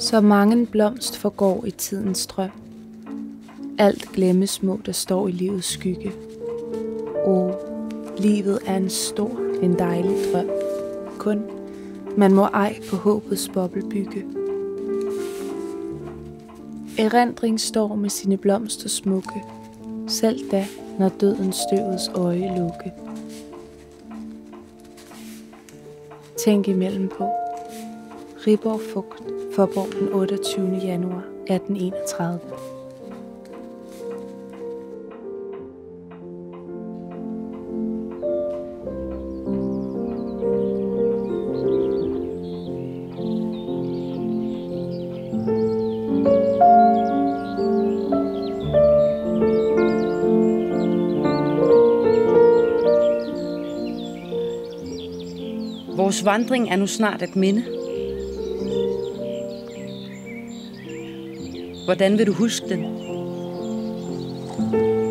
Så mange blomst forgår i tidens strøm. Alt glemmes små, der står i livets skygge. Livet er en stor, en dejlig drøm. Kun, man må ej på håbets boble bygge. Erindring står med sine blomster smukke, selv da, når dødens støvets øje lukke. Tænk imellem på. Riborg Fugt, Faaborg den 28. januar 1831. Vores vandring er nu snart et minde. Hvordan vil du huske den?